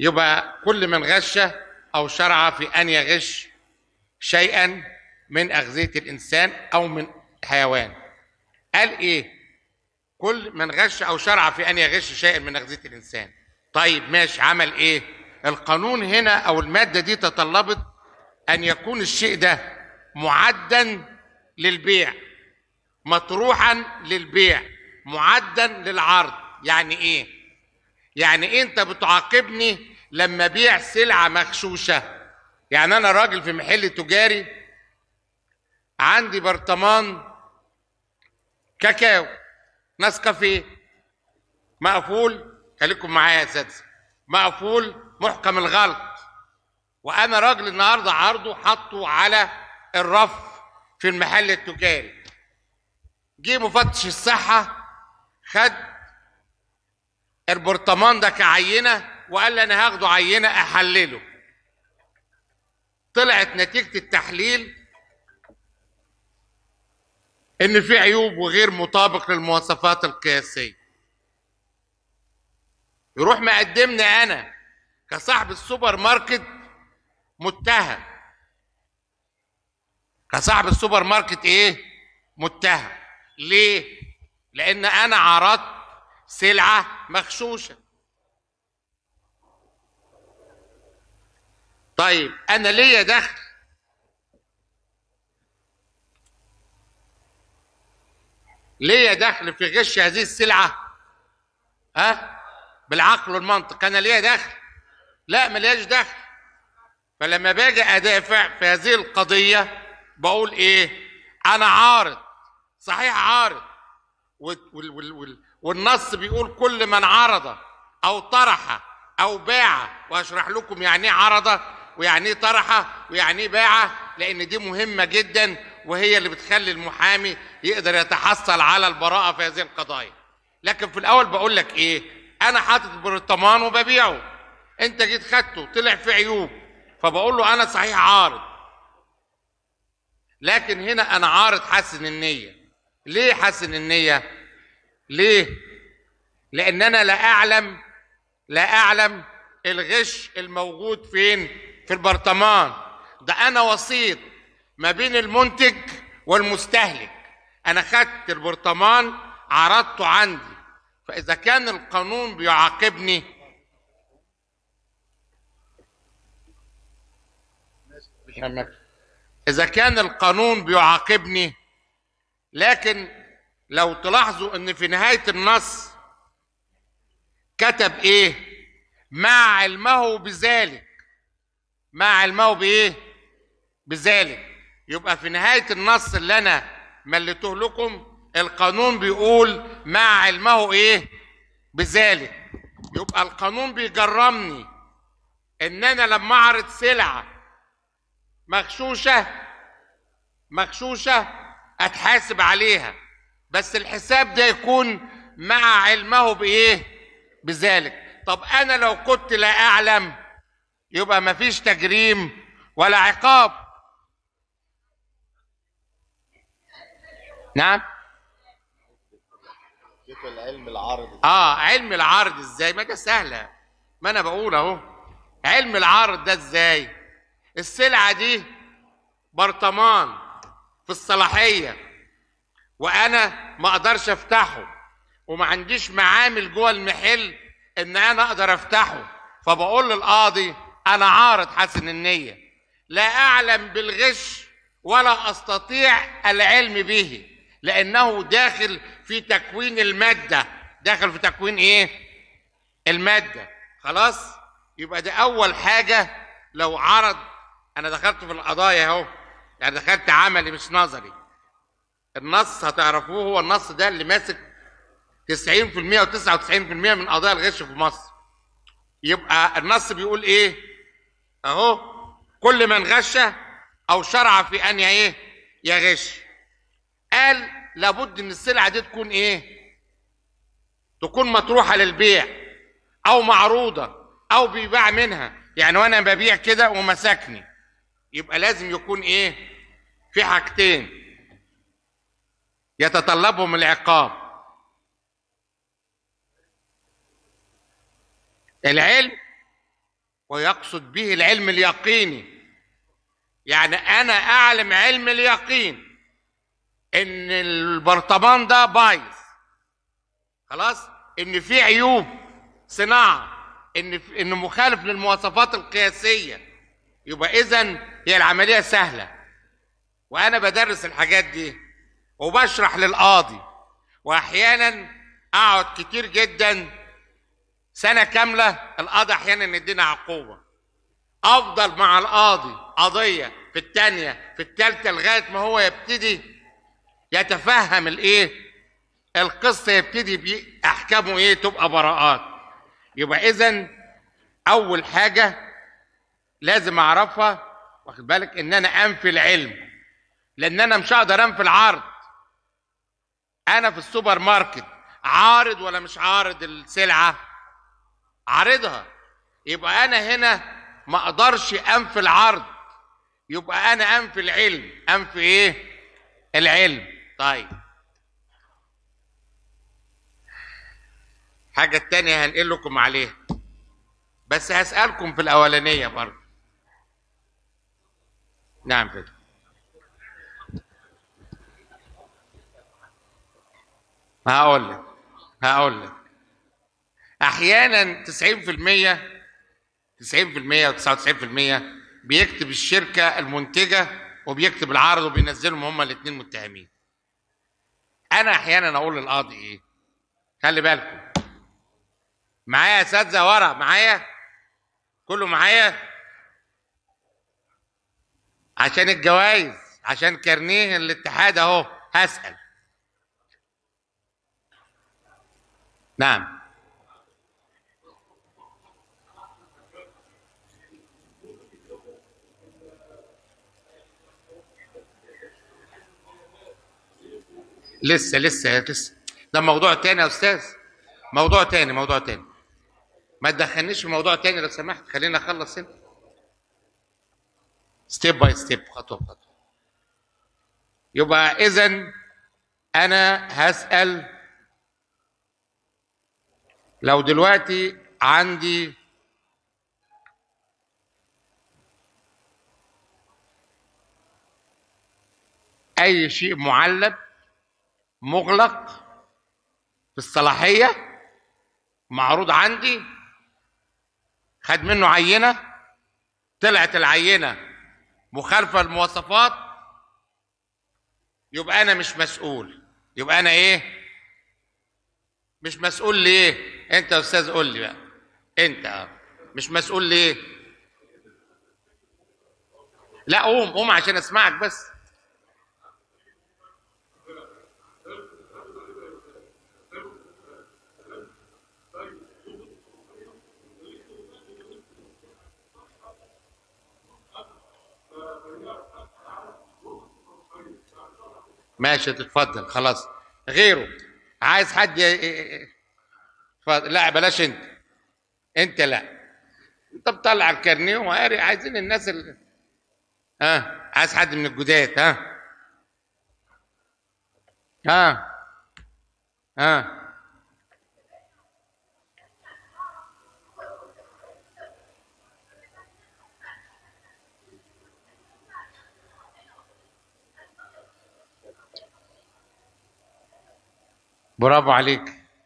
يبقى كل من غش أو شرع في أن يغش شيئا من أغذية الإنسان أو من حيوان. قال إيه؟ كل من غش أو شرع في أن يغش شيئا من أغذية الإنسان. طيب ماشي، عمل إيه؟ القانون هنا أو المادة دي تطلبت أن يكون الشيء ده معدا للبيع، مطروحا للبيع، معدا للعرض. يعني إيه؟ يعني إيه أنت بتعاقبني لما بيع سلعة مغشوشة؟ يعني أنا راجل في محل تجاري عندي برطمان كاكاو نسكافيه مقفول، خليكم معايا يا اساتذه، مقفول محكم الغلق، وانا راجل النهارده عرضه حطه على الرف في المحل التجاري. جه مفتش الصحه خد البرطمان ده كعينه وقال لي انا هاخده عينه احلله. طلعت نتيجه التحليل ان في عيوب وغير مطابق للمواصفات القياسيه. يروح مقدمني انا كصاحب السوبر ماركت متهم، كصاحب السوبر ماركت ايه؟ متهم. ليه؟ لان انا عرضت سلعه مغشوشه. طيب انا ليا دخل، ليا دخل في غش هذه السلعه؟ بالعقل والمنطق انا ليا دخل؟ لا، ملياش دخل. فلما باجي ادافع في هذه القضيه بقول ايه؟ انا عارض، صحيح عارض، والنص بيقول كل من عرض او طرح او باع، واشرح لكم يعني ايه عرض ويعني ايه طرح ويعني ايه باع، لان دي مهمه جدا وهي اللي بتخلي المحامي يقدر يتحصل على البراءه في هذه القضايا. لكن في الاول بقول لك ايه؟ انا حاطط برطمان وببيعه، انت جيت خدته طلع فيه عيوب، فبقول له انا صحيح عارض، لكن هنا انا عارض حسن النيه. ليه حسن النيه؟ ليه؟ لان انا لا اعلم الغش الموجود فين؟ في البرطمان ده. انا وسيط ما بين المنتج والمستهلك. انا خدت البرطمان عرضته عندي، فاذا كان القانون بيعاقبني لكن لو تلاحظوا ان في نهاية النص كتب ايه؟ مع علمه بذلك. مع علمه بايه؟ بذلك. يبقى في نهاية النص اللي انا مليته لكم القانون بيقول مع علمه ايه؟ بذلك. يبقى القانون بيجرمني ان انا لما اعرض سلعة مغشوشة اتحاسب عليها، بس الحساب ده يكون مع علمه بايه؟ بذلك. طب انا لو كنت لا اعلم يبقى مفيش تجريم ولا عقاب. نعم؟ علم العرض. علم العرض ازاي؟ ما ده سهله، ما انا بقول اهو. علم العرض ده ازاي؟ السلعه دي برطمان في الصلاحيه وانا ما اقدرش افتحه وما عنديش معامل جوه المحل ان انا اقدر افتحه، فبقول للقاضي انا عارض حسن النيه، لا اعلم بالغش ولا استطيع العلم به، لانه داخل في تكوين الماده. داخل في تكوين ايه؟ الماده. خلاص؟ يبقى ده اول حاجه. لو عرض، انا دخلت في القضايا اهو، يعني دخلت عملي مش نظري. النص هتعرفوه، هو النص ده اللي ماسك 90% و 99% من قضايا الغش في مصر. يبقى النص بيقول ايه؟ اهو كل من غش او شرع في ان ايه؟ يغش. قال لابد ان السلعه دي تكون ايه؟ تكون مطروحه للبيع او معروضه او بيباع منها. يعني وانا ببيع كده ومسكني، يبقى لازم يكون ايه؟ في حاجتين يتطلبهم العقاب: العلم ويقصد به العلم اليقيني. يعني انا اعلم علم اليقين ان البرطمان ده بايظ خلاص، ان في عيوب صناعه، انه مخالف للمواصفات القياسيه، يبقى اذا هي العمليه سهله. وانا بدرس الحاجات دي وبشرح للقاضي، واحيانا اقعد كتير جدا سنه كامله، القاضي احيانا يدينا عقوبه، افضل مع القاضي قضيه في الثانيه في الثالثه لغايه ما هو يبتدي يتفهم الايه القصه، يبتدي احكامه ايه تبقى براءات. يبقى اذا اول حاجه لازم اعرفها، واخد بالك، ان انا انفي العلم، لان انا مش هقدر انفي العرض. انا في السوبر ماركت عارض ولا مش عارض السلعه؟ عارضها. يبقى انا هنا ما اقدرش انفي العرض، يبقى انا انفي العلم. انفي ايه؟ العلم. طيب حاجه التانية هنقل لكم عليها، بس هسألكم في الاولانيه برضه. نعم كده. هقول لك احيانا 90% و99% بيكتب الشركه المنتجه وبيكتب العرض وبينزلهم هما الاثنين متهمين. انا احيانا اقول للقاضي ايه؟ خلي بالكم معايا يا اساتذه، ورا معايا كله معايا، عشان الجوائز، عشان كارنيه الاتحاد اهو. هسأل. نعم. لسه ده موضوع تاني يا استاذ، موضوع تاني ما تدخلنيش في موضوع تاني لو سمحت، خلينا اخلص هنا ستيب باي ستيب، خطوه بخطوه. يبقى اذا انا هسأل لو دلوقتي عندي اي شيء معلب مغلق في الصلاحيه معروض عندي، خد منه عينه، طلعت العينه مخالفه للمواصفات، يبقى انا مش مسؤول. يبقى انا ايه؟ مش مسؤول. ليه؟ انت يا استاذ قول لي بقى، انت مش مسؤول ليه؟ لا قوم عشان اسمعك بس. ماشي تتفضل خلاص. غيره عايز حد لا بلاش انت لا، انت بتطلع الكارنيه وقاري، عايزين الناس اللي عايز حد من الجداد. برافو عليك.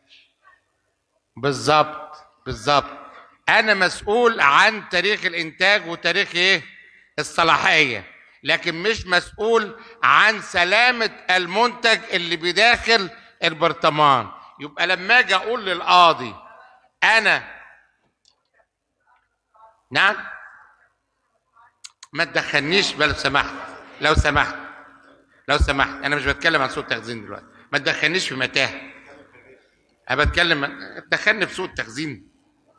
بالظبط. انا مسؤول عن تاريخ الانتاج وتاريخ ايه؟ الصلاحيه، لكن مش مسؤول عن سلامه المنتج اللي بداخل البرطمان. يبقى لما اجي اقول للقاضي انا نعم، ما تدخلنيش بقى لو سمحت انا مش بتكلم عن سوء التخزين دلوقتي، ما تدخلنيش في متاهه. انا بتكلم، تدخلني في سوء التخزين.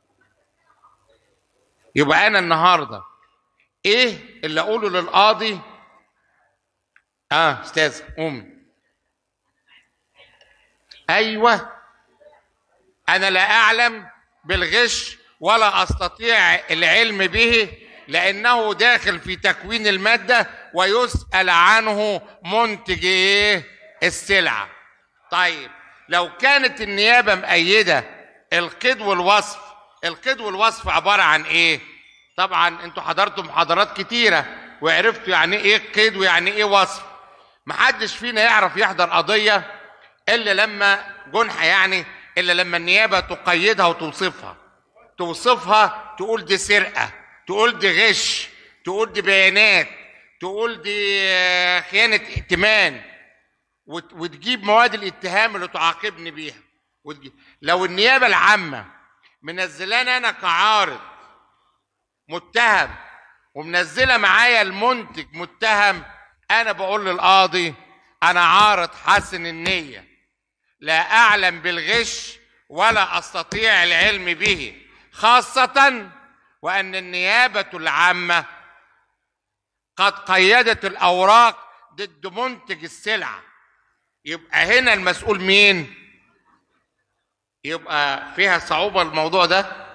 يبقى انا النهارده ايه اللي اقوله للقاضي؟ استاذ قومي. ايوه، انا لا اعلم بالغش ولا استطيع العلم به، لانه داخل في تكوين الماده ويسأل عنه منتج ايه؟ السلعه. طيب لو كانت النيابه مؤيده القيد والوصف، القيد والوصف عباره عن ايه؟ طبعا انتوا حضرتوا محاضرات كتيره وعرفتوا يعني ايه قيد ويعني ايه وصف. محدش فينا يعرف يحضر قضيه الا لما جنحه يعني الا لما النيابه تقيدها وتوصفها. تقول دي سرقه، تقول دي غش، تقول دي بيانات، تقول دي خيانه ائتمان، وتجيب مواد الاتهام اللي تعاقبني بيها. لو النيابه العامه منزلاني انا كعارض متهم ومنزله معايا المنتج متهم، انا بقول للقاضي انا عارض حسن النيه، لا اعلم بالغش ولا استطيع العلم به، خاصه وان النيابه العامه قد قيدت الاوراق ضد منتج السلعه. يبقى هنا المسؤول مين؟ يبقى فيها صعوبه الموضوع ده.